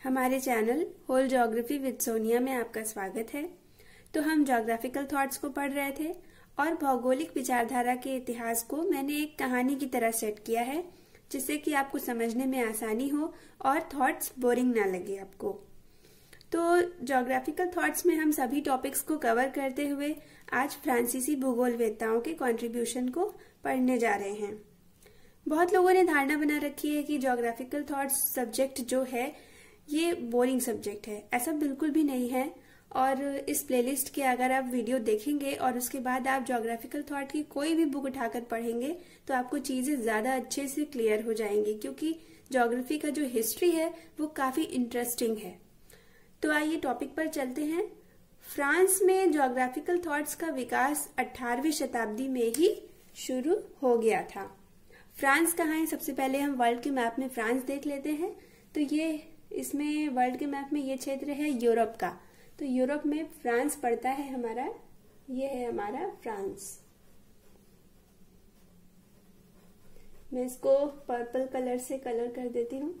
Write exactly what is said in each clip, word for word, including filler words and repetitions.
हमारे channel whole geography with Sonia में आपका स्वागत है। तो हम ज्योग्राफिकल थॉट्स को पढ़ रहे थे और भौगोलिक विचारधारा के इतिहास को मैंने एक कहानी की तरह सेट किया है, जिससे कि आपको समझने में आसानी हो और थॉट्स बोरिंग ना लगे आपको। तो ज्योग्राफिकल थॉट्स में हम सभी टॉपिक्स को कवर करते हुए आज फ्रांसीसी भूगोलवेत्ताओं के कंट्रीब्यूशन को पढ़ने जा रहे हैं। बहुत लोगों ने धारणा बना रखी है कि ज्योग्राफिकल थॉट्स सब्जेक्ट जो है ये बोरिंग सब्जेक्ट है। ऐसा बिल्कुल भी नहीं है। और इस प्लेलिस्ट के अगर आप वीडियो देखेंगे और उसके बाद आप ज्योग्राफिकल थॉट की कोई भी बुक उठाकर पढ़ेंगे तो आपको चीजें ज्यादा अच्छे से क्लियर हो जाएंगी, क्योंकि ज्योग्राफी का जो हिस्ट्री है वो काफी इंटरेस्टिंग है। तो आइए टॉपिक पर चलते हैं। फ्रांस में ज्योग्राफिकल थॉट्स का विकास अठारहवीं शताब्दी में ही शुरू हो गया था। फ्रांस कहाँ है? सबसे पहले हम वर्ल्ड के मैप में फ्रांस देख लेते हैं। तो ये इसमें वर्ल्ड के मैप में ये क्षेत्र है यूरोप का। तो यूरोप में फ्रांस पड़ता है हमारा, ये है हमारा फ्रांस। मैं इसको पर्पल कलर से कलर कर देती हूँ।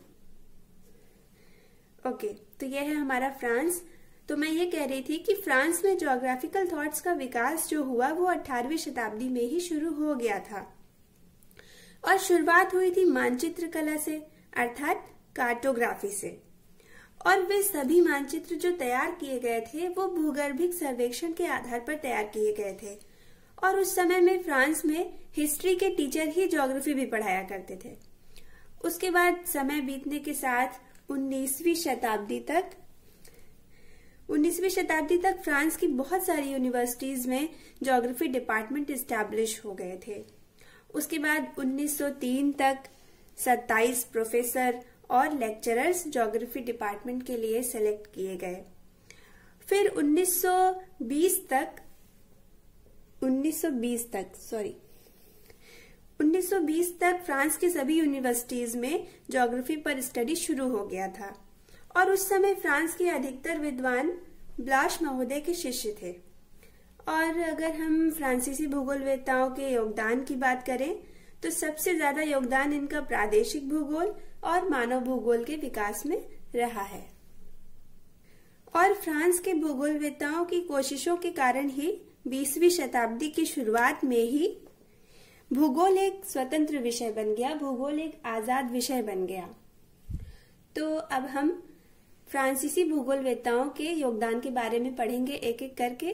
ओके, तो ये है हमारा फ्रांस। तो मैं ये कह रही थी कि फ्रांस में ज्योग्राफिकल थॉट्स का विकास जो हुआ वो अठारहवीं शताब्दी में ही शुरू हो गया था। और शुरुआत हुई थी मानचित्र कला से, अर्थात कार्टोग्राफी से। और वे सभी मानचित्र जो तैयार किए गए थे वो भूगर्भिक सर्वेक्षण के आधार पर तैयार किए गए थे। और उस समय में फ्रांस में हिस्ट्री के टीचर ही ज्योग्राफी भी पढ़ाया करते थे। उसके बाद समय बीतने के साथ उन्नीसवीं शताब्दी तक उन्नीसवीं शताब्दी तक फ्रांस की बहुत सारी यूनिवर्सिटीज में ज्योग्राफी डिपार्टमेंट इस्टेब्लिश हो गए थे। उसके बाद उन्नीस सौ तीन तक सत्ताईस प्रोफेसर और लेक्चरर्स ज्योग्राफी डिपार्टमेंट के लिए सेलेक्ट किए गए। फिर उन्नीस सौ बीस तक उन्नीस सौ बीस तक सॉरी उन्नीस सौ बीस तक फ्रांस के सभी यूनिवर्सिटीज में ज्योग्राफी पर स्टडी शुरू हो गया था। और उस समय फ्रांस के अधिकतर विद्वान ब्लाश महोदय के शिष्य थे। और अगर हम फ्रांसीसी भूगोलवेत्ताओं के योगदान की बात करें तो सबसे ज्यादा योगदान इनका प्रादेशिक भूगोल और मानव भूगोल के विकास में रहा है। और फ्रांस के भूगोलवेत्ताओं की कोशिशों के कारण ही बीसवीं शताब्दी की शुरुआत में ही भूगोल एक स्वतंत्र विषय बन गया, भूगोल एक आजाद विषय बन गया। तो अब हम फ्रांसीसी भूगोलवेत्ताओं के योगदान के बारे में पढ़ेंगे एक एक करके।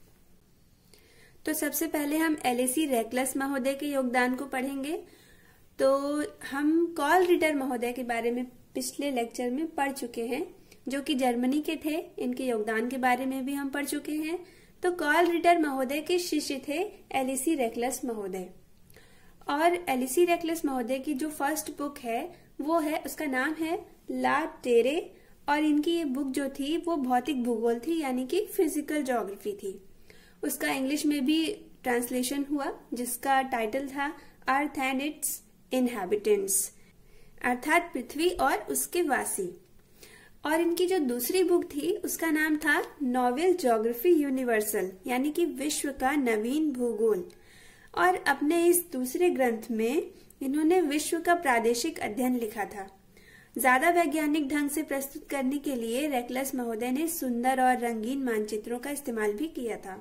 तो सबसे पहले हम एलिसी रेकलस महोदय के योगदान को पढ़ेंगे। तो हम कार्ल रिटर महोदय के बारे में पिछले लेक्चर में पढ़ चुके हैं, जो कि जर्मनी के थे। इनके योगदान के बारे में भी हम पढ़ चुके हैं। तो कार्ल रिटर महोदय के शिष्य थे एलिसी रेकलस महोदय। और एलिसी रेकलस महोदय की जो फर्स्ट बुक है वो है, उसका नाम है ला टेरे। और इनकी ये बुक जो थी वो भौतिक भूगोल थी, यानी कि फिजिकल ज्योग्राफी थी। उसका इंग्लिश में भी ट्रांसलेशन हुआ, जिसका टाइटल था अर्थ एंड इट्स इनहैबिटेंट्स, अर्थात पृथ्वी और उसके वासी। और इनकी जो दूसरी बुक थी उसका नाम था नोवेल ज्योग्राफी यूनिवर्सल, यानी कि विश्व का नवीन भूगोल। और अपने इस दूसरे ग्रंथ में इन्होंने विश्व का प्रादेशिक अध्ययन लिखा था। ज्यादा वैज्ञानिक ढंग से प्रस्तुत करने के लिए रेकलस महोदय ने सुंदर और रंगीन मानचित्रों का इस्तेमाल भी किया था।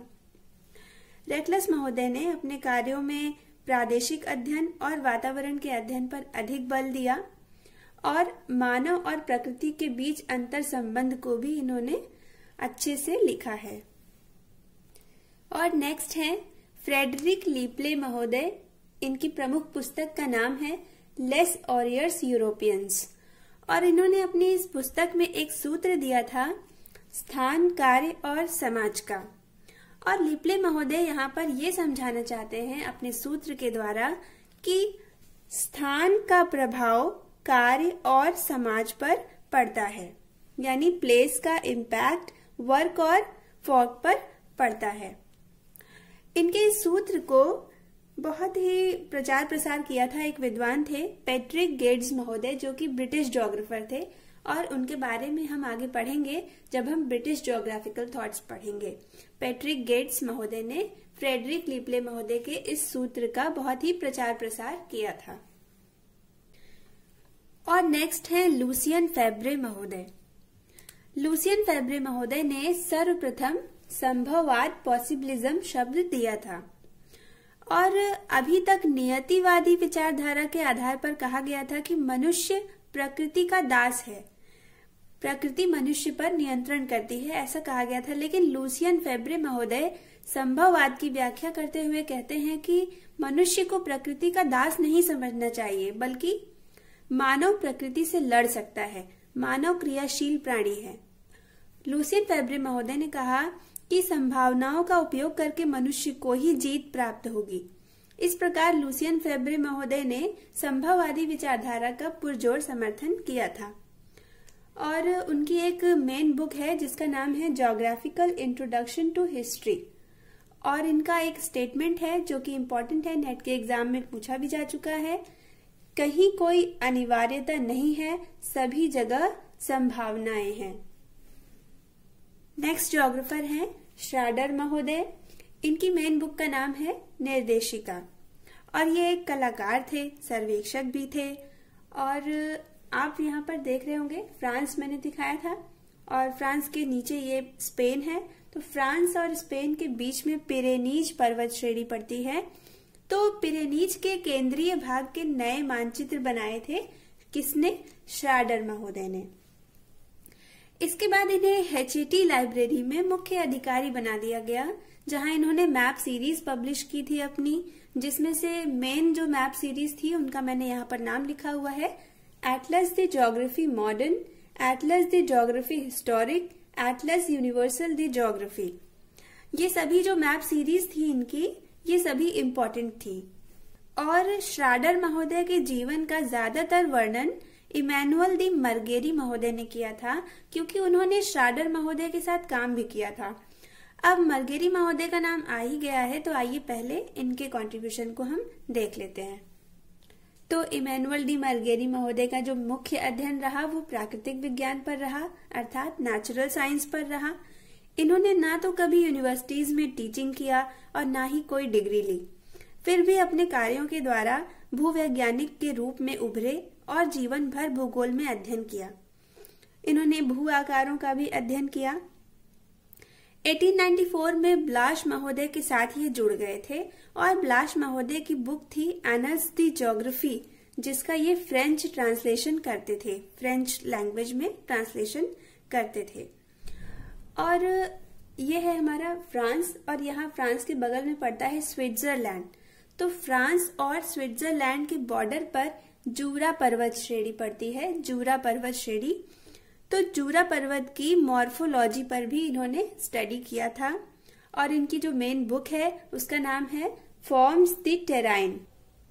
रेकलस महोदय ने अपने कार्यों में प्रादेशिक अध्ययन और वातावरण के अध्ययन पर अधिक बल दिया। और मानव और प्रकृति के बीच अंतर संबंध को भी इन्होंने अच्छे से लिखा है। और नेक्स्ट है फ्रेडरिक लीप्ले महोदय। इनकी प्रमुख पुस्तक का नाम है लेस ऑरियर्स यूरोपियंस। और इन्होंने अपनी इस पुस्तक में एक सूत्र दिया था स्थान, कार्य और समाज का। और लीप्ले महोदय यहाँ पर ये समझाना चाहते हैं अपने सूत्र के द्वारा कि स्थान का प्रभाव कार्य और समाज पर पड़ता है, यानी प्लेस का इम्पैक्ट वर्क और फॉक पर पड़ता है। इनके इस सूत्र को बहुत ही प्रचार प्रसार किया था एक विद्वान थे पैट्रिक गेट्स महोदय, जो कि ब्रिटिश ज्योग्राफर थे। और उनके बारे में हम आगे पढ़ेंगे जब हम ब्रिटिश ज्योग्राफिकल थॉट्स पढ़ेंगे। पैट्रिक गेट्स महोदय ने फ्रेडरिक लीप्ले महोदय के इस सूत्र का बहुत ही प्रचार प्रसार किया था। और नेक्स्ट है लूसियन फेब्रे महोदय। लुसियन फेब्रे महोदय ने सर्वप्रथम संभववाद पॉसिबिलिज्म शब्द दिया था और अभी तक नियतिवादी विचारधारा के आधार पर कहा गया था कि मनुष्य प्रकृति का दास है, प्रकृति मनुष्य पर नियंत्रण करती है, ऐसा कहा गया था। लेकिन लुसियन फेब्रे महोदय संभववाद की व्याख्या करते हुए कहते हैं कि मनुष्य को प्रकृति का दास नहीं समझना चाहिए, बल्कि मानव प्रकृति से लड़ सकता है, मानव क्रियाशील प्राणी है। लुसियन फेब्रे महोदय ने कहा कि संभावनाओं का उपयोग करके मनुष्य को ही जीत प्राप्त होगी। इस प्रकार लुसियन फेब्रे महोदय ने संभववादी विचारधारा का पुरजोर समर्थन किया था और उनकी एक मेन बुक है जिसका नाम है ज्योग्राफिकल इंट्रोडक्शन टू हिस्ट्री, और इनका एक स्टेटमेंट है जो कि इम्पोर्टेंट है, नेट के एग्जाम में पूछा भी जा चुका है। कहीं कोई अनिवार्यता नहीं है, सभी जगह संभावनाएं हैं। नेक्स्ट ज्योग्राफर हैं श्राडर महोदय। इनकी मेन बुक का नाम है निर्देशिका और ये एक कलाकार थे, सर्वेक्षक भी थे। और आप यहाँ पर देख रहे होंगे फ्रांस मैंने दिखाया था और फ्रांस के नीचे ये स्पेन है, तो फ्रांस और स्पेन के बीच में पिरेनीज पर्वत श्रेणी पड़ती है। तो पिरेनीज के केंद्रीय भाग के नए मानचित्र बनाए थे किसने? श्राडर महोदय ने। इसके बाद इन्हें एचईटी लाइब्रेरी में मुख्य अधिकारी बना दिया गया, जहां इन्होंने मैप सीरीज पब्लिश की थी अपनी, जिसमें से मेन जो मैप सीरीज थी उनका मैंने यहाँ पर नाम लिखा हुआ है, atlas de geography modern, atlas de geography historic, atlas universal de geography. ये सभी जो मैप सीरीज थी इनकी, ये सभी इम्पोर्टेंट थी। और श्राडर महोदय के जीवन का ज्यादातर वर्णन इमैनुअल दी मर्गेरी महोदय ने किया था, क्योंकि उन्होंने श्राडर महोदय के साथ काम भी किया था। अब मर्गेरी महोदय का नाम आ ही गया है, तो आइए पहले इनके कंट्रीब्यूशन को हम देख लेते हैं। तो इमैनुअल डी मर्गेरी महोदय का जो मुख्य अध्ययन रहा वो प्राकृतिक विज्ञान पर रहा, अर्थात नेचुरल साइंस पर रहा। इन्होंने ना तो कभी यूनिवर्सिटीज में टीचिंग किया और ना ही कोई डिग्री ली, फिर भी अपने कार्यों के द्वारा भूवैज्ञानिक के रूप में उभरे और जीवन भर भूगोल में अध्ययन किया। इन्होंने भू आकारों का भी अध्ययन किया। अठारह सौ चौरानवे में ब्लाश महोदय के साथ ये जुड़ गए थे और ब्लाश महोदय की बुक थी एनल्स दी ज्योग्राफी, जिसका ये फ्रेंच ट्रांसलेशन करते थे, फ्रेंच लैंग्वेज में ट्रांसलेशन करते थे। और ये है हमारा फ्रांस, और यहाँ फ्रांस के बगल में पड़ता है स्विट्जरलैंड। तो फ्रांस और स्विट्जरलैंड के बॉर्डर पर जूरा पर्वत श्रेणी पड़ती है, जूरा पर्वत श्रेणी। तो जूरा पर्वत की मॉर्फोलॉजी पर भी इन्होंने स्टडी किया था और इनकी जो मेन बुक है उसका नाम है फॉर्म्स द टेराइन।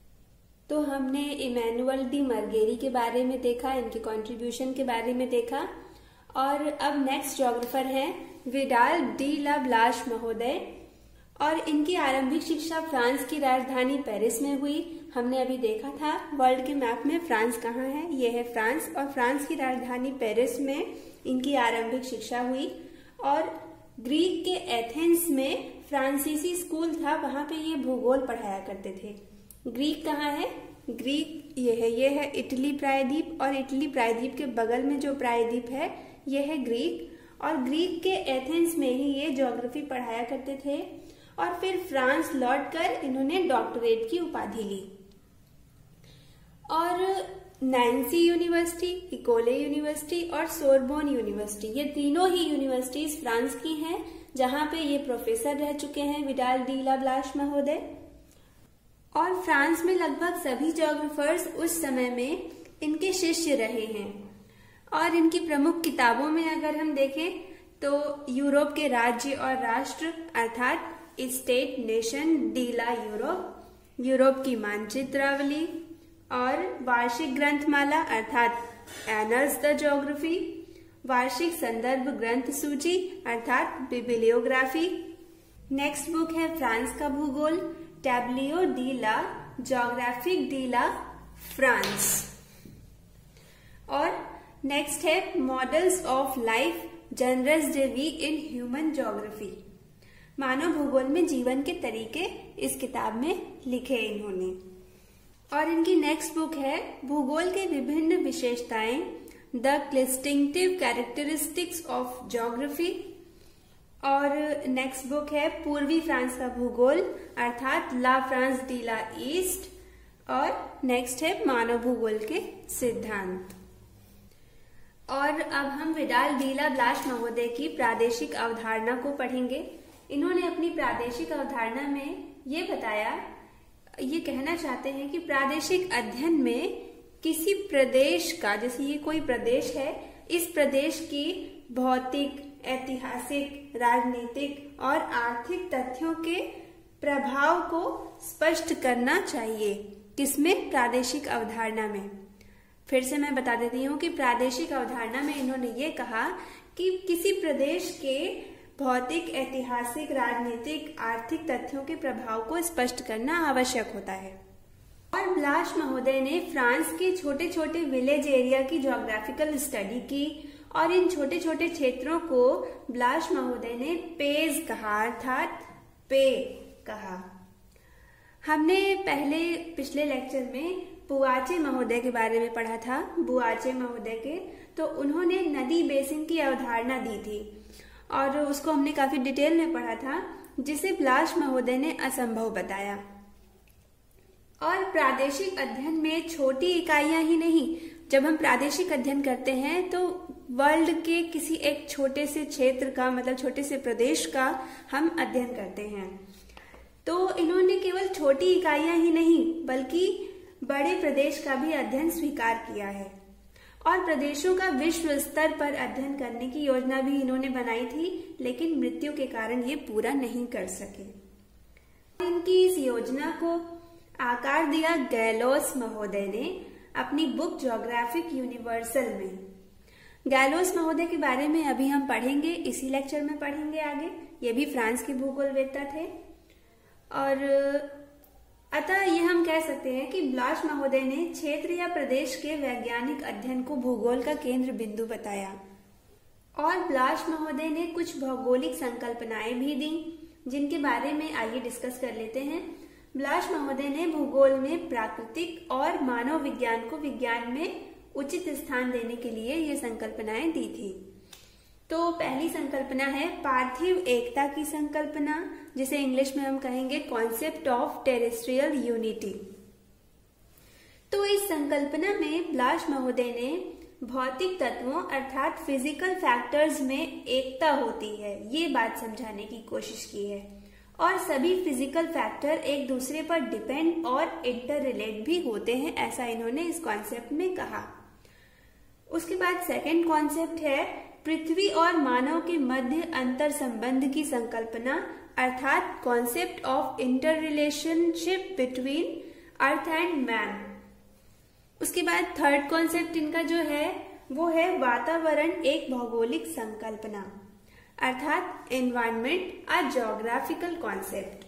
तो हमने इमैनुअल डी मर्गेरी के बारे में देखा, इनके कंट्रीब्यूशन के बारे में देखा। और अब नेक्स्ट ज्योग्राफर हैं विडाल डी ला ब्लाश महोदय, और इनकी आरंभिक शिक्षा फ्रांस की राजधानी पेरिस में हुई। हमने अभी देखा था वर्ल्ड के मैप में फ्रांस कहाँ है, ये है फ्रांस, और फ्रांस की राजधानी पेरिस में इनकी आरंभिक शिक्षा हुई। और ग्रीक के एथेंस में फ्रांसीसी स्कूल था, वहां पे ये भूगोल पढ़ाया करते थे। ग्रीक कहाँ है? ग्रीक ये है, ये है इटली प्रायद्वीप, और इटली प्रायद्वीप के बगल में जो प्रायद्वीप है ये है ग्रीक। और ग्रीक के एथेंस में ही ये ज्योग्राफी पढ़ाया करते थे और फिर फ्रांस लौटकर इन्होंने डॉक्टरेट की उपाधि ली। और नैन्सी यूनिवर्सिटी, इकोले यूनिवर्सिटी और सोरबोन यूनिवर्सिटी, ये तीनों ही यूनिवर्सिटीज फ्रांस की हैं, जहां पे ये प्रोफेसर रह चुके हैं विडाल डी ला ब्लाश महोदय। और फ्रांस में लगभग सभी ज्योग्राफर्स उस समय में इनके शिष्य रहे हैं। और इनकी प्रमुख किताबों में अगर हम देखें तो यूरोप के राज्य और राष्ट्र अर्थात state nation de la Europe, Europe की मानचित्रावली और वार्षिक ग्रंथमाला अर्थात एनल्स द ज्योग्राफी, वार्षिक संदर्भ ग्रंथ सूची अर्थात बिबिलियोग्राफी। नेक्स्ट बुक है फ्रांस का भूगोल, tableau de la geographie de la France. और नेक्स्ट है models of life genres de vie in human geography, मानव भूगोल में जीवन के तरीके इस किताब में लिखे इन्होंने। और इनकी नेक्स्ट बुक है भूगोल के विभिन्न विशेषताएं the distinctive characteristics of geography. और नेक्स्ट बुक है पूर्वी फ्रांस का भूगोल अर्थात la France de la east. और नेक्स्ट है मानव भूगोल के सिद्धांत। और अब हम विडाल डी ला ब्लाश महोदय की प्रादेशिक अवधारणा को पढ़ेंगे। इन्होंने अपनी प्रादेशिक अवधारणा में ये बताया, ये कहना चाहते हैं कि प्रादेशिक अध्ययन में किसी प्रदेश का, जैसे ये कोई प्रदेश है, इस प्रदेश की भौतिक, ऐतिहासिक, राजनीतिक और आर्थिक तथ्यों के प्रभाव को स्पष्ट करना चाहिए। किसमें? प्रादेशिक अवधारणा में। फिर से मैं बता देती हूँ कि प्रादेशिक अवधारणा में इन्होंने ये कहा कि किसी प्रदेश के भौतिक, ऐतिहासिक, राजनीतिक, आर्थिक तथ्यों के प्रभाव को स्पष्ट करना आवश्यक होता है। और ब्लाश महोदय ने फ्रांस के छोटे छोटे विलेज एरिया की ज्योग्राफिकल स्टडी की और इन छोटे छोटे क्षेत्रों को ब्लाश महोदय ने पेज कहा अर्थात पे कहा। हमने पहले पिछले लेक्चर में बुआचे महोदय के बारे में पढ़ा था, बुआचे महोदय के, तो उन्होंने नदी बेसिन की अवधारणा दी थी और उसको हमने काफी डिटेल में पढ़ा था, जिसे ब्लाश महोदय ने असंभव बताया। और प्रादेशिक अध्ययन में छोटी इकाइयां ही नहीं, जब हम प्रादेशिक अध्ययन करते हैं तो वर्ल्ड के किसी एक छोटे से क्षेत्र का, मतलब छोटे से प्रदेश का हम अध्ययन करते हैं। तो इन्होंने केवल छोटी इकाइयां ही नहीं बल्कि बड़े प्रदेश का भी अध्ययन स्वीकार किया है और प्रदेशों का विश्व स्तर पर अध्ययन करने की योजना भी इन्होंने बनाई थी, लेकिन मृत्यु के कारण ये पूरा नहीं कर सके। इनकी इस योजना को आकार दिया गैलोस महोदय ने अपनी बुक ज्योग्राफिक यूनिवर्सल में। गैलोस महोदय के बारे में अभी हम पढ़ेंगे, इसी लेक्चर में पढ़ेंगे आगे। ये भी फ्रांस के भूगोलवेत्ता थे और अतः ये हम कह सकते हैं कि ब्लाश महोदय ने क्षेत्र या प्रदेश के वैज्ञानिक अध्ययन को भूगोल का केंद्र बिंदु बताया। और ब्लाश महोदय ने कुछ भौगोलिक संकल्पनाएं भी दी, जिनके बारे में आइए डिस्कस कर लेते हैं। ब्लाश महोदय ने भूगोल में प्राकृतिक और मानव विज्ञान को विज्ञान में उचित स्थान देने के लिए ये संकल्पनाएं दी थी। तो पहली संकल्पना है पार्थिव एकता की संकल्पना, जिसे इंग्लिश में हम कहेंगे कॉन्सेप्ट ऑफ टेरेस्ट्रियल यूनिटी। तो इस संकल्पना में ब्लाश महोदय ने भौतिक तत्वों अर्थात फिजिकल फैक्टर्स में एकता होती है, ये बात समझाने की कोशिश की है और सभी फिजिकल फैक्टर एक दूसरे पर डिपेंड और इंटर रिलेट भी होते हैं, ऐसा इन्होंने इस कॉन्सेप्ट में कहा। उसके बाद सेकंड कॉन्सेप्ट है पृथ्वी और मानव के मध्य अंतर संबंध की संकल्पना अर्थात concept of inter relationship between earth and man. उसके बाद थर्ड कॉन्सेप्ट इनका जो है वो है वातावरण एक भौगोलिक संकल्पना अर्थात एनवायरमेंट अ ज्योग्राफिकल कॉन्सेप्ट।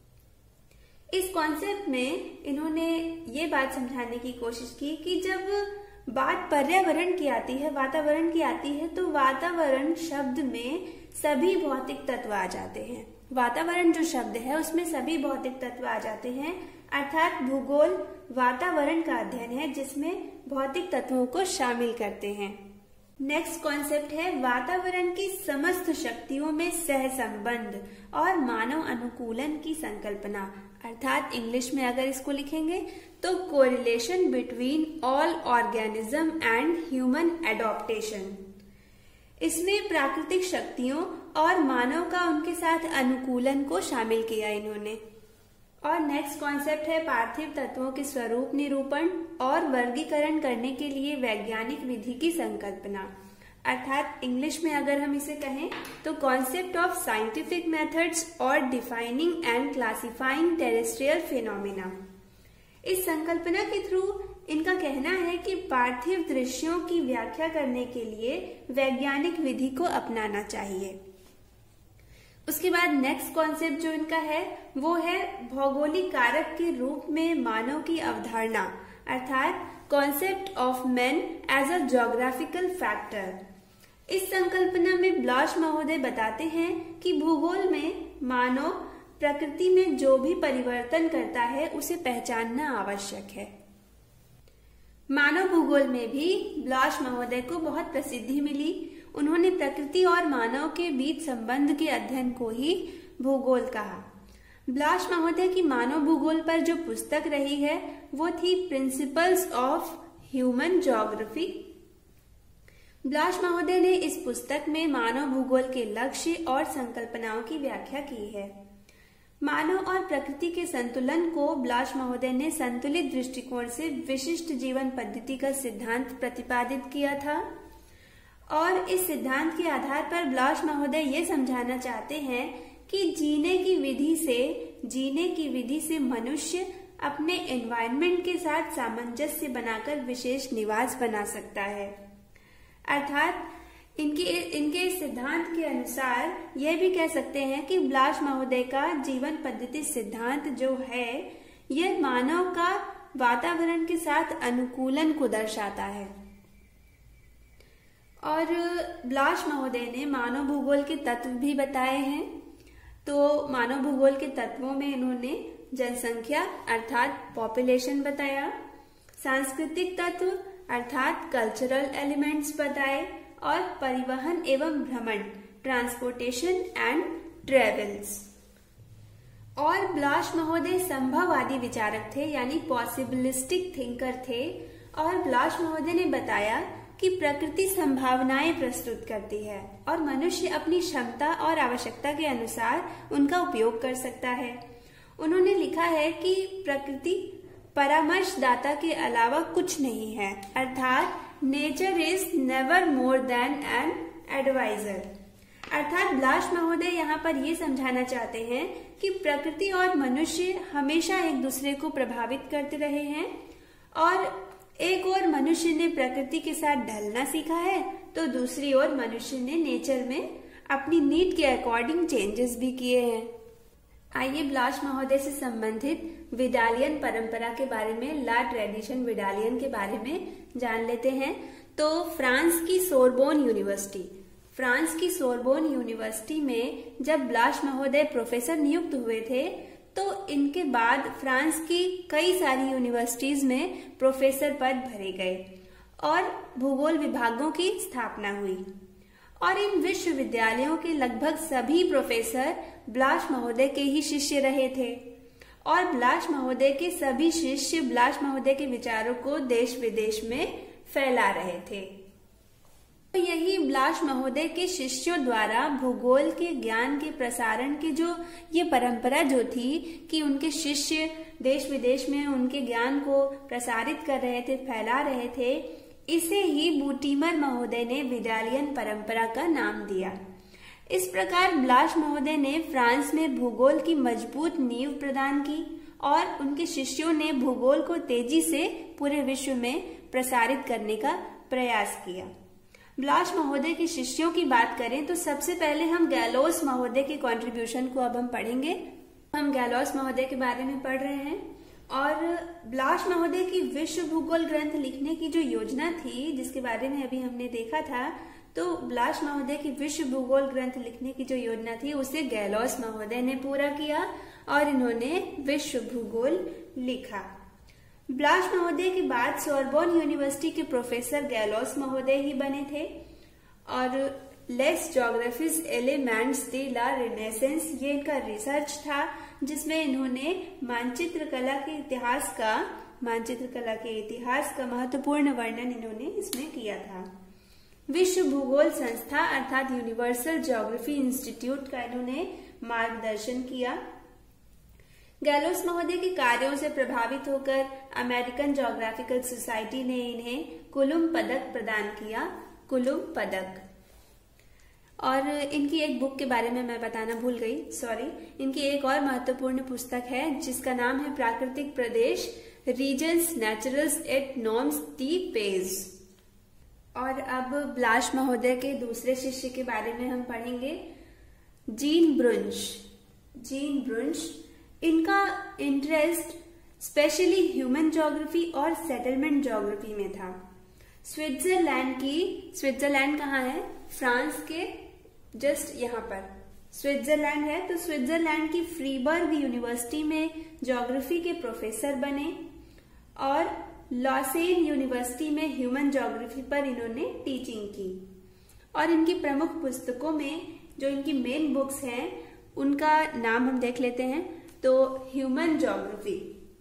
इस कॉन्सेप्ट में इन्होंने ये बात समझाने की कोशिश की कि जब बात पर्यावरण की आती है, वातावरण की आती है, तो वातावरण शब्द में सभी भौतिक तत्व आ जाते हैं। वातावरण जो शब्द है उसमें सभी भौतिक तत्व आ जाते हैं अर्थात भूगोल वातावरण का अध्ययन है जिसमें भौतिक तत्वों को शामिल करते हैं। नेक्स्ट कॉन्सेप्ट है वातावरण की समस्त शक्तियों में सहसंबंध और मानव अनुकूलन की संकल्पना अर्थात इंग्लिश में अगर इसको लिखेंगे तो correlation between all organism and human adaptation. इसमें प्राकृतिक शक्तियों और मानव का उनके साथ अनुकूलन को शामिल किया इन्होंने। और नेक्स्ट कॉन्सेप्ट है पार्थिव तत्वों के स्वरूप निरूपण और वर्गीकरण करने के लिए वैज्ञानिक विधि की संकल्पना अर्थात इंग्लिश में अगर हम इसे कहें तो कॉन्सेप्ट ऑफ साइंटिफिक मेथड्स और defining and classifying terrestrial phenomena. इस संकल्पना के थ्रू इनका कहना है कि पार्थिव दृश्यों की व्याख्या करने के लिए वैज्ञानिक विधि को अपनाना चाहिए। उसके बाद नेक्स्ट कॉन्सेप्ट जो इनका है वो है भौगोलिक कारक के रूप में मानव की अवधारणा अर्थात concept of man as a geographical factor. इस संकल्पना में ब्लाश महोदय बताते हैं कि भूगोल में मानव प्रकृति में जो भी परिवर्तन करता है उसे पहचानना आवश्यक है। मानव भूगोल में भी ब्लॉश महोदय को बहुत प्रसिद्धि मिली। उन्होंने प्रकृति और मानव के बीच संबंध के अध्ययन को ही भूगोल कहा। ब्लॉश महोदय की मानव भूगोल पर जो पुस्तक रही है वो थी principles of human geography. Blache महोदय ने इस पुस्तक में मानव भूगोल के लक्ष्य और संकल्पनाओं की व्याख्या की है। मानव और प्रकृति के संतुलन को ब्लॉश महोदय ने संतुलित दृष्टिकोण से विशिष्ट जीवन पद्धति का सिद्धांत प्रतिपादित किया था और इस सिद्धांत के आधार पर ब्लॉश महोदय ये समझाना चाहते हैं कि जीने की विधि से जीने की विधि से मनुष्य अपने एनवायरनमेंट के साथ सामंजस्य बनाकर विशेष निवास बना सकता है। अर्थात इनके इनके इस सिद्धांत के अनुसार यह भी कह सकते हैं कि ब्लॉश महोदय का जीवन पद्धति सिद्धांत जो है यह मानव का वातावरण के साथ अनुकूलन को दर्शाता है। और ब्लॉश महोदय ने मानव भूगोल के तत्व भी बताए हैं। तो मानव भूगोल के तत्वों में इन्होंने जनसंख्या अर्थात पॉपुलेशन बताया, सांस्कृतिक तत्व अर्थात कल्चरल एलिमेंट्स बताए और परिवहन एवं भ्रमण ट्रांसपोर्टेशन एंड ट्रेवल्स। और ब्लॉश महोदय संभववादी विचारक थे यानी पॉसिबिलिस्टिक थिंकर थे और ब्लॉश महोदय ने बताया कि प्रकृति संभावनाएं प्रस्तुत करती है और मनुष्य अपनी क्षमता और आवश्यकता के अनुसार उनका उपयोग कर सकता है। उन्होंने लिखा है कि प्रकृति परामर्शदाता के अलावा कुछ नहीं है, अर्थात nature is never more than an adviser. अर्थात ब्लॉश महोदय यहाँ पर ये समझाना चाहते हैं कि प्रकृति और मनुष्य हमेशा एक दूसरे को प्रभावित करते रहे हैं और एक ओर मनुष्य ने प्रकृति के साथ ढलना सीखा है तो दूसरी ओर मनुष्य ने नेचर में अपनी नीड के अकॉर्डिंग चेंजेस भी किए हैं। आइए ब्लॉश महोदय से संबंधित विडालियन परंपरा के बारे में, ला ट्रेडिशन विडालियन के बारे में जान लेते हैं। तो फ्रांस की सोरबोन यूनिवर्सिटी फ्रांस की सोरबोन यूनिवर्सिटी में जब ब्लॉश महोदय प्रोफेसर नियुक्त हुए थे तो इनके बाद फ्रांस की कई सारी यूनिवर्सिटीज में प्रोफेसर पद भरे गए और भूगोल विभागों की स्थापना हुई और इन विश्वविद्यालयों के लगभग सभी प्रोफेसर ब्लॉश महोदय के ही शिष्य रहे थे और ब्लॉश महोदय के सभी शिष्य ब्लॉश महोदय के विचारों को देश विदेश में फैला रहे थे। तो यही ब्लॉश महोदय के शिष्यों द्वारा भूगोल के ज्ञान के प्रसारण की जो ये परंपरा जो थी कि उनके शिष्य देश विदेश में उनके ज्ञान को प्रसारित कर रहे थे, फैला रहे थे, इसे ही बूटीमर महोदय ने विडालियन परंपरा का नाम दिया। इस प्रकार ब्लॉश महोदय ने फ्रांस में भूगोल की मजबूत नींव प्रदान की और उनके शिष्यों ने भूगोल को तेजी से पूरे विश्व में प्रसारित करने का प्रयास किया। ब्लॉश महोदय के शिष्यों की बात करें तो सबसे पहले हम गैलोस महोदय के कंट्रीब्यूशन को अब हम पढ़ेंगे। हम गैलोस महोदय के बारे में पढ़ रहे हैं और ब्लॉश महोदय की विश्व भूगोल ग्रंथ लिखने की जो योजना थी जिसके बारे में अभी हमने देखा था, तो ब्लॉश महोदय की विश्व भूगोल ग्रंथ लिखने की जो योजना थी उसे गैलोस महोदय ने पूरा किया और इन्होंने विश्व भूगोल लिखा। ब्लॉश महोदय के बाद सोरबोन यूनिवर्सिटी के प्रोफेसर गैलोस महोदय ही बने थे और les geographies elements de la renaissance ये इनका रिसर्च था जिसमें इन्होंने मानचित्र कला के इतिहास का मानचित्र कला के इतिहास का महत्वपूर्ण वर्णन इन्होंने इसमें किया था। विश्व भूगोल संस्था अर्थात यूनिवर्सल ज्योग्राफी इंस्टीट्यूट का इन्होंने मार्गदर्शन किया। गैलोस महोदय के कार्यों से प्रभावित होकर अमेरिकन ज्योग्राफिकल सोसाइटी ने इन्हें कुलुम पदक प्रदान किया, कुलुम पदक। और इनकी एक बुक के बारे में मैं बताना भूल गई, सॉरी। इनकी एक और महत्वपूर्ण पुस्तक है जिसका नाम है प्राकृतिक प्रदेश, regions naturelles et noms de pays. और अब ब्लॉश महोदय के दूसरे शिष्य के बारे में हम पढ़ेंगे, जीन ब्रुंश। जीन ब्रुंश, इनका इंटरेस्ट स्पेशली ह्यूमन ज्योग्राफी और सेटलमेंट ज्योग्राफी में था। स्विट्जरलैंड की, स्विट्जरलैंड कहाँ है? फ्रांस के जस्ट यहाँ पर स्विट्जरलैंड है। तो स्विट्जरलैंड की फ्रीबर्ग यूनिवर्सिटी में ज्योग्राफी के प्रोफेसर बने और लॉसेन यूनिवर्सिटी में ह्यूमन ज्योग्राफी पर इन्होंने टीचिंग की। और इनकी प्रमुख पुस्तकों में जो इनकी मेन बुक्स हैं उनका नाम हम देख लेते हैं। तो ह्यूमन ज्योग्राफी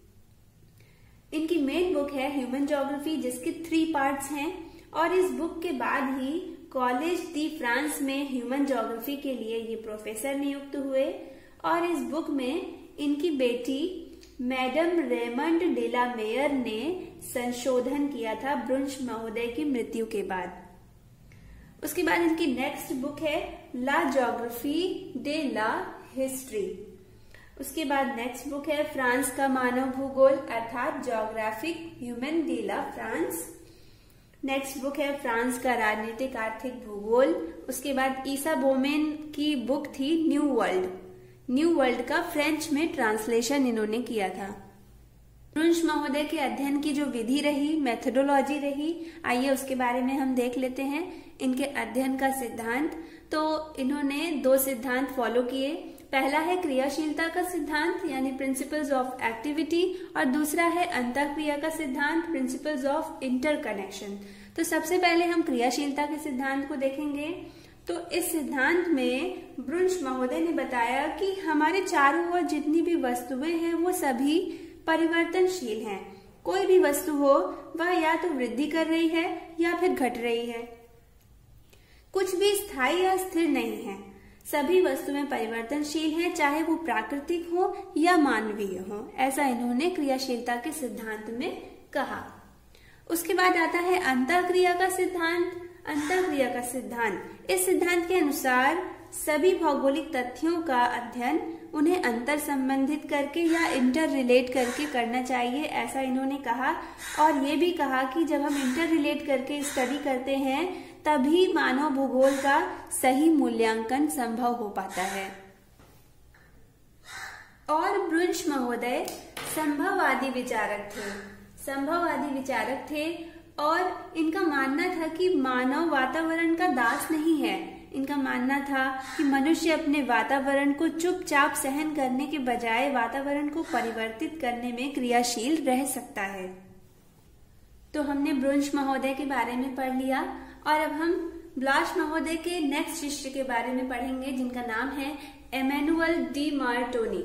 इनकी मेन बुक है, ह्यूमन ज्योग्राफी, जिसके थ्री पार्ट्स हैं। और इस बुक के बाद ही कॉलेज दी फ्रांस में ह्यूमन ज्योग्राफी के लिए ये प्रोफेसर नियुक्त हुए। और इस बुक में इनकी बेटी madam Raymond de la Mayer ने संशोधन किया था ब्रुंश महोदय की मृत्यु के बाद। उसके बाद इनकी नेक्स्ट बुक है la geography de la history. उसके बाद नेक्स्ट बुक है फ्रांस का मानव भूगोल अर्थात geographic human de la France. Next book है फ्रांस का राजनीतिक आर्थिक भूगोल। उसके बाद ईसा बोमेन की बुक थी न्यू वर्ल्ड। न्यू वर्ल्ड का फ्रेंच में ट्रांसलेशन इन्होंने किया था। ब्रुंश महोदय के अध्ययन की जो विधि रही, मेथोडोलॉजी रही, आइए उसके बारे में हम देख लेते हैं। इनके अध्ययन का सिद्धांत, तो इन्होंने दो सिद्धांत फॉलो किए। पहला है क्रियाशीलता का सिद्धांत यानी प्रिंसिपल्स ऑफ एक्टिविटी, और दूसरा है अंतःक्रिया का सिद्धांत प्रिंसिपल्स ऑफ इंटरकनेक्शन। तो सबसे पहले हम क्रियाशीलता के सिद्धांत को देखेंगे। तो इस सिद्धांत में ब्रुंश महोदय ने बताया कि हमारे चारों ओर जितनी भी वस्तुएं हैं वो सभी परिवर्तनशील हैं। कोई भी वस्तु हो वह या तो वृद्धि कर रही है या फिर घट रही है, कुछ भी स्थायी या स्थिर नहीं है। सभी वस्तुएं परिवर्तनशील हैं, चाहे वो प्राकृतिक हो या मानवीय हो, ऐसा इन्होंने क्रियाशीलता के सिद्धांत में कहा। उसके बाद आता है अंतःक्रिया का सिद्धांत। अंतःक्रिया का सिद्धांत, इस सिद्धांत के अनुसार सभी भौगोलिक तथ्यों का अध्ययन उन्हें अंतर संबंधित करके या इंटर रिलेट करके करना चाहिए, ऐसा इन्होंने कहा। और ये भी कहा कि जब हम इंटर रिलेट करके स्टडी करते हैं तभी मानव भूगोल का सही मूल्यांकन संभव हो पाता है। और ब्रुंश महोदय संभववादी विचारक थे संभववादी विचारक थे और इनका मानना था कि मानव वातावरण का दास नहीं है। इनका मानना था कि मनुष्य अपने वातावरण को चुपचाप सहन करने के बजाय वातावरण को परिवर्तित करने में क्रियाशील रह सकता है। तो हमने ब्रुंश महोदय के बारे में पढ़ लिया और अब हम ब्लाश महोदय के नेक्स्ट शिष्य के बारे में पढ़ेंगे, जिनका नाम है एमेनुअल डी मार्टोनी।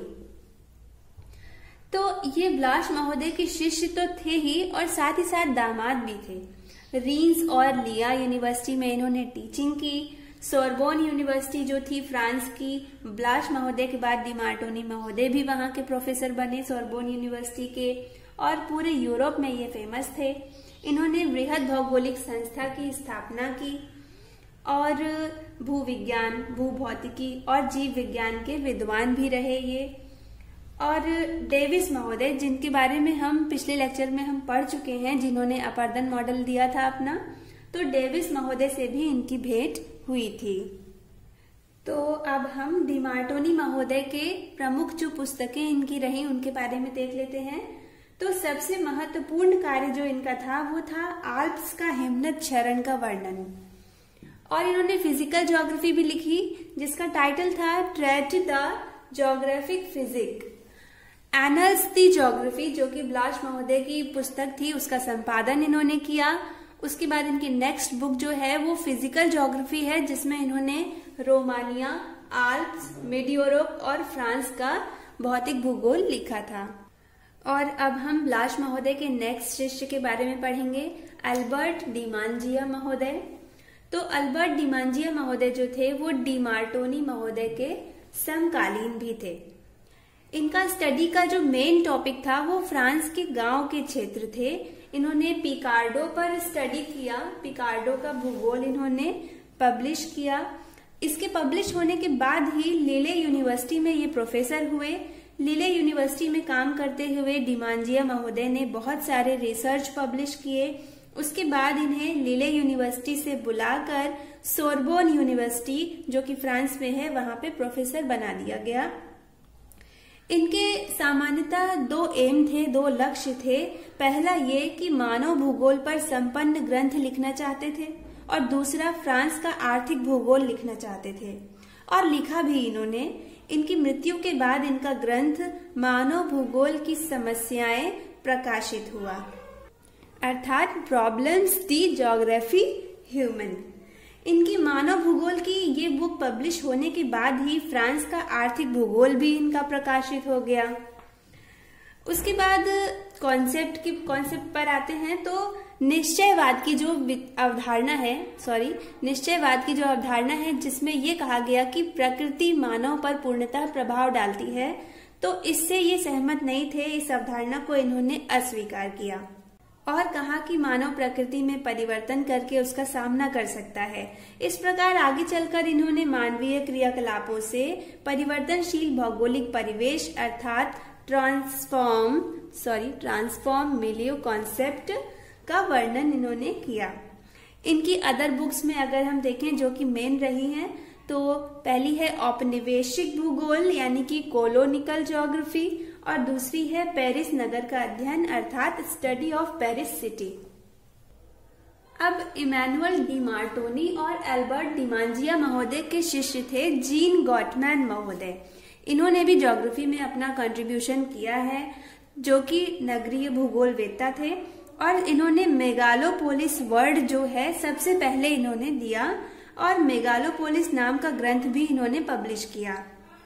तो ये ब्लाश महोदय के शिष्य तो थे ही और साथ ही साथ दामाद भी थे। रीन्स और लिया यूनिवर्सिटी में इन्होंने टीचिंग की। सोरबोन यूनिवर्सिटी जो थी फ्रांस की, ब्लाश महोदय के बाद डी मार्टोनी महोदय भी वहां के प्रोफेसर बने सोरबोन यूनिवर्सिटी के, और पूरे यूरोप में ये फेमस थे। इन्होंने वृहद भौगोलिक संस्था की स्थापना की और भूविज्ञान, भूभौतिकी और जीव विज्ञान के विद्वान भी रहे ये। और डेविस महोदय, जिनके बारे में हम पिछले लेक्चर में हम पढ़ चुके हैं, जिन्होंने अपर्दन मॉडल दिया था अपना, तो डेविस महोदय से भी इनकी भेंट हुई थी। तो अब हम डी मार्टोनी महोदय के प्रमुख जो पुस्तकें इनकी रही उनके बारे में देख लेते हैं। तो सबसे महत्वपूर्ण कार्य जो इनका था वो था आल्प्स का हिमनद क्षरण का वर्णन। और इन्होंने फिजिकल ज्योग्राफी भी लिखी जिसका टाइटल था traite de geographic physique. Annals de geography जो कि ब्लाश महोदय की पुस्तक थी, उसका संपादन इन्होंने किया। उसके बाद इनकी नेक्स्ट बुक जो है वो फिजिकल ज्योग्राफी है, जिसमें इन्होंने रोमानिया, आल्प्स, मिड यूरोप और फ्रांस का भौतिक भूगोल लिखा था। और अब हम ब्लाश महोदय के नेक्स्ट शिष्य के बारे में पढ़ेंगे, अल्बर्ट डिमांजिया महोदय। तो अल्बर्ट डिमांजिया महोदय जो थे वो डी मार्टोनी महोदय के समकालीन भी थे। इनका स्टडी का जो मेन टॉपिक था वो फ्रांस के गांव के क्षेत्र थे। इन्होंने पिकार्डो पर स्टडी किया, पिकार्डो का भूगोल इन्होंने पब्लिश किया। इसके पब्लिश होने के बाद ही लीले यूनिवर्सिटी में ये प्रोफेसर हुए। लीले यूनिवर्सिटी में काम करते हुए डिमांजिया महोदय ने बहुत सारे रिसर्च पब्लिश किए। उसके बाद इन्हें लीले यूनिवर्सिटी से बुलाकर सोरबोन यूनिवर्सिटी जो कि फ्रांस में है वहां पे प्रोफेसर बना दिया गया। इनके सामान्यतः दो एम थे, दो लक्ष्य थे। पहला ये कि मानव भूगोल पर संपन्न ग्रंथ लिखना चाहते थे और दूसरा फ्रांस का आर्थिक भूगोल लिखना चाहते थे, और लिखा भी इन्होंने। इनकी मृत्यु के बाद इनका ग्रंथ मानव भूगोल की समस्याएं प्रकाशित हुआ। अर्थात प्रॉब्लम्स दी ज्योग्राफी ह्यूमन। इनकी मानव भूगोल की ये बुक पब्लिश होने के बाद ही फ्रांस का आर्थिक भूगोल भी इनका प्रकाशित हो गया। उसके बाद कॉन्सेप्ट की कॉन्सेप्ट पर आते हैं तो निश्चयवाद की जो अवधारणा है सॉरी निश्चयवाद की जो अवधारणा है जिसमें ये कहा गया कि प्रकृति मानव पर पूर्णतः प्रभाव डालती है, तो इससे ये सहमत नहीं थे। इस अवधारणा को इन्होंने अस्वीकार किया और कहा कि मानव प्रकृति में परिवर्तन करके उसका सामना कर सकता है। इस प्रकार आगे चलकर इन्होंने मानवीय क्रियाकलापों से परिवर्तनशील भौगोलिक परिवेश अर्थात transform sorry transform milieu concept का वर्णन इन्होंने किया। इनकी अदर बुक्स में अगर हम देखें जो कि मेन रही हैं, तो पहली है औपनिवेशिक भूगोल यानी कि कोलोनिकल ज्योग्राफी और दूसरी है पेरिस नगर का अध्ययन अर्थात स्टडी ऑफ पेरिस सिटी। अब इमैनुअल डी मार्टोनी और एल्बर्ट डिमांजिया महोदय के शिष्य थे जीन गॉटमैन महोदय। इन्होंने भी ज्योग्राफी में अपना कंट्रीब्यूशन किया है, जो कि नगरीय भूगोलवेत्ता थे और इन्होंने मेगालोपोलिस वर्ड जो है सबसे पहले इन्होंने दिया और मेगालोपोलिस नाम का ग्रंथ भी इन्होंने पब्लिश किया।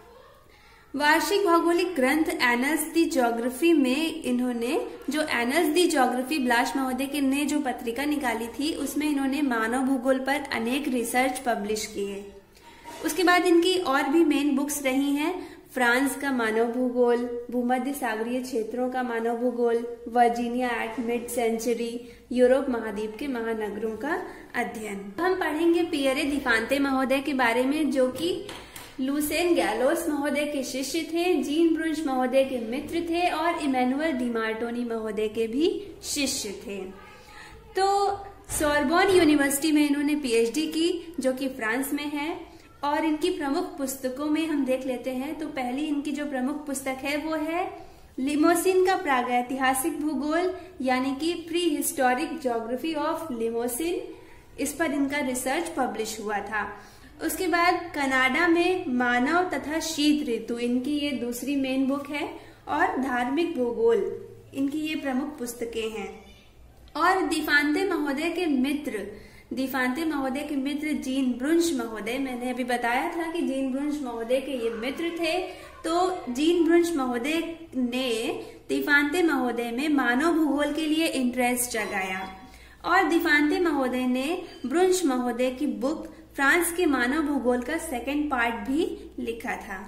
वार्षिक भौगोलिक ग्रंथ एनल्स दी ज्योग्राफी में इन्होंने जो एनल्स दी ज्योग्राफी ब्लाश महोदय ने जो पत्रिका निकाली थी उसमें इन्होंने मानव भूगोल पर अनेक रिसर्च पब्लिश किए। उसके बाद इनकी और भी मेन बुक्स रही हैं फ्रांस का मानव भूगोल, भूमध्य सागरीय क्षेत्रों का मानव भूगोल, Virginia et mid century, Europe महाद्वीप के महानगरों का अध्ययन। हम पढ़ेंगे पियरे दी फांते महोदय के बारे में, जो कि लुसेन गैलोस महोदय के शिष्य थे, जीन ब्रुंश महोदय के मित्र थे और इमैनुअल डी मार्टोनी महोदय के भी शिष्य थे। तो सोरबोन यूनिवर्सिटी में इन्होंने पीएचडी की, जो कि फ्रांस में है। और इनकी प्रमुख पुस्तकों में हम देख लेते हैं तो पहली इनकी जो प्रमुख पुस्तक है वो है लिमोसिन का प्रागैतिहासिक भूगोल यानी कि pre historic geography of Limousin. इस पर इनका रिसर्च पब्लिश हुआ था। उसके बाद कनाडा में मानव तथा शीत ऋतु, इनकी ये दूसरी मेन बुक है। और धार्मिक भूगोल, इनकी ये प्रमुख पुस्तकें हैं। और दी फांते महोदय के मित्र दी फांते महोदय के मित्र जीन ब्रुंश महोदय, मैंने अभी बताया था कि जीन ब्रुंश महोदय के ये मित्र थे। तो जीन ब्रुंश महोदय ने दी फांते महोदय में मानव भूगोल के लिए इंटरेस्ट जगाया और दी फांते महोदय ने ब्रुंश महोदय की बुक फ्रांस के मानव भूगोल का सेकेंड पार्ट भी लिखा था।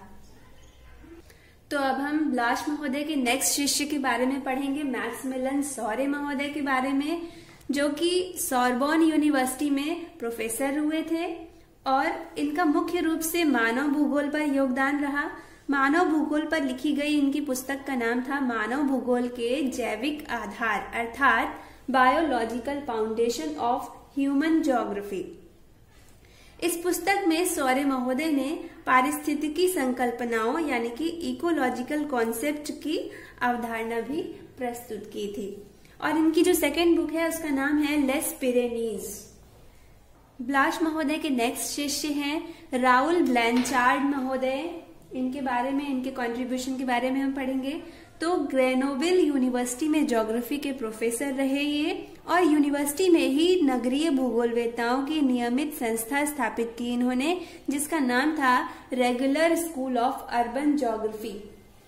तो अब हम ब्लाश महोदय के नेक्स्ट शिष्य के बारे में पढ़ेंगे, मैक्समिलन सॉरे महोदय के बारे में, जो कि सोरबोन यूनिवर्सिटी में प्रोफेसर हुए थे और इनका मुख्य रूप से मानव भूगोल पर योगदान रहा। मानव भूगोल पर लिखी गई इनकी पुस्तक का नाम था मानव भूगोल के जैविक आधार अर्थात biological foundation of human geography. इस पुस्तक में सौरे महोदय ने पारिस्थितिकी संकल्पनाओं यानी कि इकोलॉजिकल कॉन्सेप्ट की अवधारणा भी प्रस्तुत की थी। और इनकी जो सेकेंड बुक है उसका नाम है लेस पिरेनीज। ब्लाश महोदय के नेक्स्ट शिष्य हैं राउल ब्लैंचार्ड महोदय। इनके बारे में, इनके कंट्रीब्यूशन के बारे में हम पढ़ेंगे। तो ग्रेनोविल यूनिवर्सिटी में ज्योग्राफी के प्रोफेसर रहे ये और यूनिवर्सिटी में ही नगरीय भूगोलवेत्ताओं की नियमित संस्था स्थापित की इन्होंने, जिसका नाम था regular school of urban geography.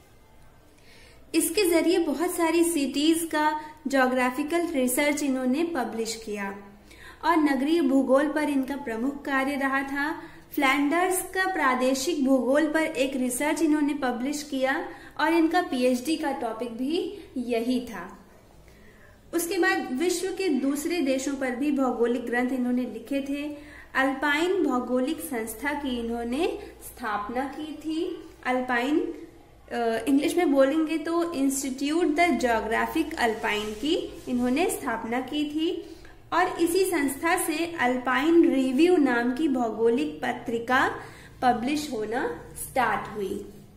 इसके जरिए बहुत सारी सिटीज का ज्योग्राफिकल रिसर्च इन्होंने पब्लिश किया और नगरीय भूगोल पर इनका प्रमुख कार्य रहा था। फ्लैंडर्स का प्रादेशिक भूगोल पर एक रिसर्च इन्होंने पब्लिश किया और इनका पीएचडी का टॉपिक भी यही था। उसके बाद विश्व के दूसरे देशों पर भी भौगोलिक ग्रंथ इन्होंने लिखे थे। अल्पाइन भौगोलिक संस्था की इन्होंने स्थापना की थी। अल्पाइन इंग्लिश uh, में बोलेंगे तो इंस्टीट्यूट द ज्योग्राफिक अल्पाइन की इन्होंने स्थापना की थी और इसी संस्था से अल्पाइन रिव्यू नाम की भौगोलिक पत्रिका पब्लिश होना स्टार्ट हुई।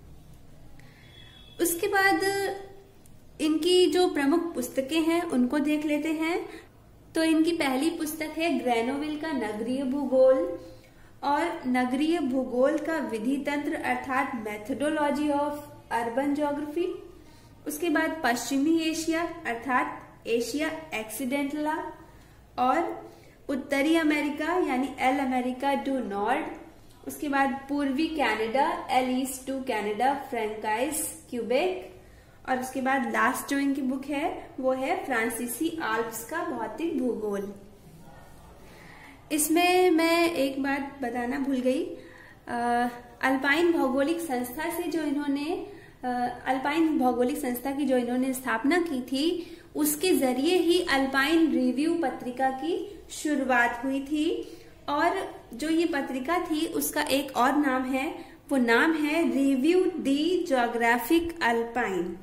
उसके बाद इनकी जो प्रमुख पुस्तकें हैं उनको देख लेते हैं। तो इनकी पहली पुस्तक है ग्रेनोविल का नगरीय भूगोल और नगरीय भूगोल का विधि तंत्र अर्थात मेथोडोलॉजी ऑफ अर्बन ज्योग्राफी। उसके बाद पश्चिमी एशिया अर्थात एशिया एक्सीडेंटला, और उत्तरी अमेरिका यानी एल अमेरिका टू नॉर्थ। उसके बाद पूर्वी Canada, l east to Canada francaise Quebec. और उसके बाद लास्ट जो इनकी बुक है वो है फ्रांसीसी आल्प्स का भौतिक भूगोल। इसमें मैं एक बात बताना भूल गई, अल्पाइन भौगोलिक संस्था से जो इन्होंने अल्पाइन भौगोलिक संस्था की जो इन्होंने स्थापना की थी उसके जरिए ही अल्पाइन रिव्यू पत्रिका की शुरुआत हुई थी। और जो ये पत्रिका थी उसका एक और नाम है, वो नाम है review de geographic alpine.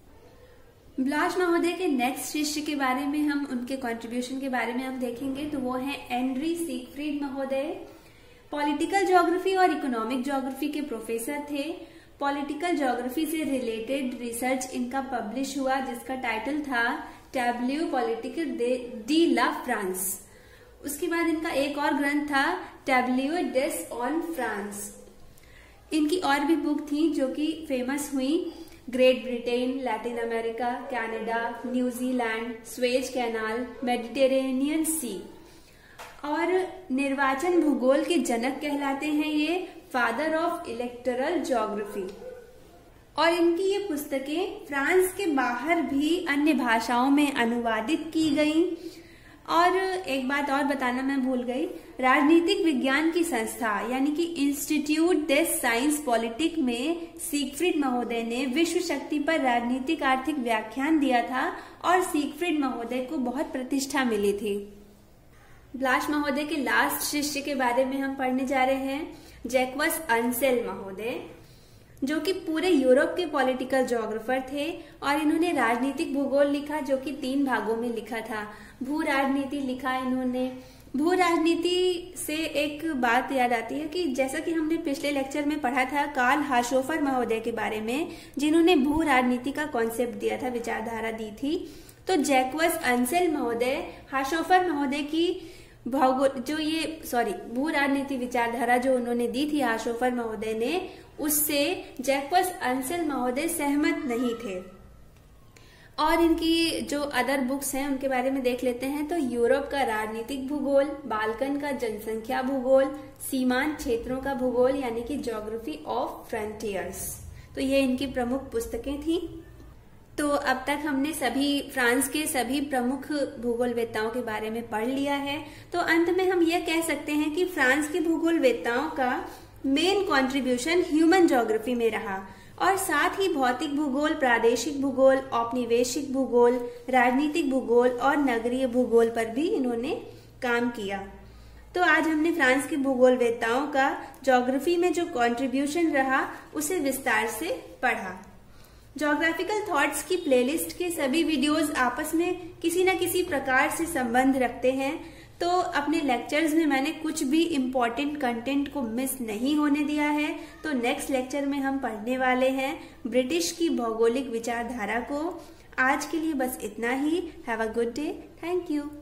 Blache महोदय के नेक्स्ट शिष्य के बारे में हम उनके कंट्रीब्यूशन के बारे में हम देखेंगे तो वो है एंड्री सिगफ्रीड महोदय। पॉलिटिकल ज्योग्राफी और इकोनॉमिक ज्योग्राफी के प्रोफेसर थे। पॉलिटिकल ज्योग्राफी से रिलेटेड रिसर्च इनका पब्लिश हुआ जिसका टाइटल था tableau politique de la France. उसके बाद इनका एक और ग्रंथ था टैब्ल्यू डेस ऑन फ्रांस। इनकी और भी बुक थी जो कि फेमस हुई, great Britain, Latin America, Canada, New Zealand, Suez canal, Mediterranean sea. और निर्वाचन भूगोल के जनक कहलाते हैं ये, फादर ऑफ इलेक्टोरल ज्योग्राफी। और इनकी ये पुस्तकें फ्रांस के बाहर भी अन्य भाषाओं में अनुवादित की गईं। और एक बात और बताना मैं भूल गई, राजनीतिक विज्ञान की संस्था यानी कि इंस्टीट्यूट डेस साइंस पॉलिटिक में सिगफ्रीड महोदय ने विश्व शक्ति पर राजनीतिक आर्थिक व्याख्यान दिया था और सिगफ्रीड महोदय को बहुत प्रतिष्ठा मिली थी। ब्लाश महोदय के लास्ट शिष्य के बारे में हम पढ़ने जा रहे हैं, जैक्वस अन्सेल महोदय, जो कि पूरे यूरोप के पॉलिटिकल ज्योग्राफर थे। और इन्होंने राजनीतिक भूगोल लिखा जो कि तीन भागों में लिखा था। भू राजनीति लिखा इन्होंने। भू राजनीति से एक बात याद आती है कि जैसा कि हमने पिछले लेक्चर में पढ़ा था कार्ल हाशोफर महोदय के बारे में, जिन्होंने भू राजनीति का कॉन्सेप्ट दिया था, विचारधारा दी थी। तो जैक्वस अन्सेल महोदय हाशोफर महोदय की भौगोल जो ये सॉरी भू राजनीति विचारधारा जो उन्होंने दी थी हाशोफर महोदय ने, उससे जैक्वस अन्सेल महोदय सहमत नहीं थे। और इनकी जो अदर बुक्स हैं उनके बारे में देख लेते हैं। तो यूरोप का राजनीतिक भूगोल, बाल्कन का जनसंख्या भूगोल, सीमांत क्षेत्रों का भूगोल यानी कि ज्योग्राफी ऑफ फ्रंटियर्स। तो ये इनकी प्रमुख पुस्तकें थी। तो अब तक हमने सभी फ्रांस के सभी प्रमुख भूगोलवेत्ताओं के बारे में पढ़ लिया है। तो अंत में हम ये कह सकते हैं कि फ्रांस के भूगोलवेत्ताओं का मेन कंट्रीब्यूशन ह्यूमन ज्योग्राफी में रहा और साथ ही भौतिक भूगोल, प्रादेशिक भूगोल, औपनिवेशिक भूगोल, राजनीतिक भूगोल और नगरीय भूगोल पर भी इन्होंने काम किया। तो आज हमने फ्रांस के भूगोलवेत्ताओं का ज्योग्राफी में जो कंट्रीब्यूशन रहा उसे विस्तार से पढ़ा। ज्योग्राफिकल थॉट्स की प्लेलिस्ट के सभी वीडियोस आपस में किसी न किसी प्रकार से संबंध रखते हैं। तो अपने लेक्चर्स में मैंने कुछ भी इम्पोर्टेंट कंटेंट को मिस नहीं होने दिया है। तो नेक्स्ट लेक्चर में हम पढ़ने वाले हैं ब्रिटिश की भौगोलिक विचारधारा को। आज के लिए बस इतना ही। Have a good day. Thank you.